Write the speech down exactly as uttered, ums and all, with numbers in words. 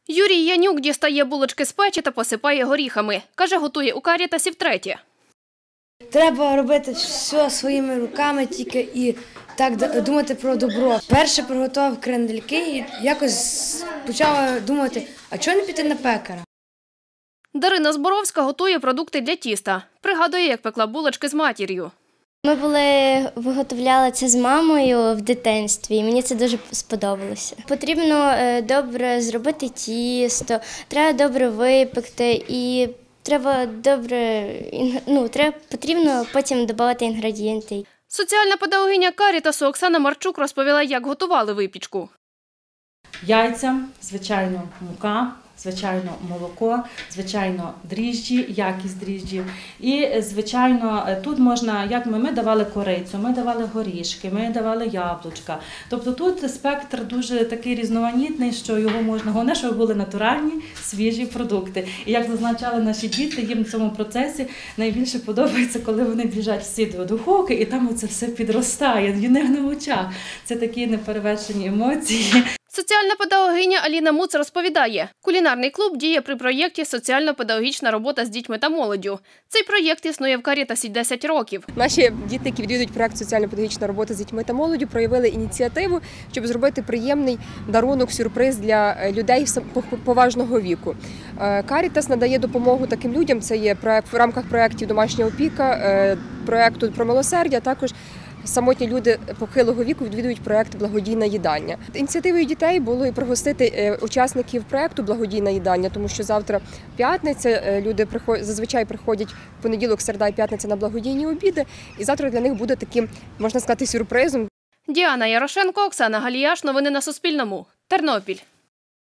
Юрій Янюк дістає булочки з печі та посипає горіхами. Каже, готує у Карітасі втретє. Треба робити все своїми руками тільки і так думати про добро. Перше приготував крендельки і якось почав думати, а чого не піти на пекаря? Дарина Зборовська готує продукти для тіста. Пригадує, як пекла булочки з матір'ю. Ми були, виготовляли це з мамою в дитинстві, і мені це дуже сподобалося. Потрібно добре зробити тісто, треба добре випекти і треба добре, ну, треба, потрібно потім додати інгредієнти. Соціальна педагогиня Карітасу Оксана Марчук розповіла, як готували випічку. Яйця, звичайно, мука, звичайно, молоко, звичайно, дріжджі, якість дріжджів. І, звичайно, тут можна, як ми, ми давали корицю, ми давали горішки, ми давали яблучка. Тобто тут спектр дуже такий різноманітний, що його можна, головне, щоб були натуральні, свіжі продукти. І як зазначали наші діти, їм в цьому процесі найбільше подобається, коли вони біжать всі до духовки, і там це все підростає, в них на очах. Це такі неперевершені емоції. Соціальна педагогиня Аліна Муц розповідає, кулінарний клуб діє при проєкті «Соціально-педагогічна робота з дітьми та молоддю». Цей проєкт існує в Карітасі десять років. Наші діти, які відвідують проєкт «Соціально-педагогічна робота з дітьми та молоддю», проявили ініціативу, щоб зробити приємний дарунок, сюрприз для людей поважного віку. Карітас надає допомогу таким людям, це є в рамках проєктів «Домашня опіка», проєкту «Про милосердя», також самотні люди похилого віку відвідують проєкт «Благодійна їдальня». Ініціативою дітей було і пригостити учасників проєкту «Благодійна їдальня», тому що завтра п'ятниця, люди зазвичай приходять в понеділок, середа і п'ятниця на благодійні обіди, і завтра для них буде таким, можна сказати, сюрпризом. Діана Ярошенко, Оксана Галіяш. Новини на Суспільному. Тернопіль.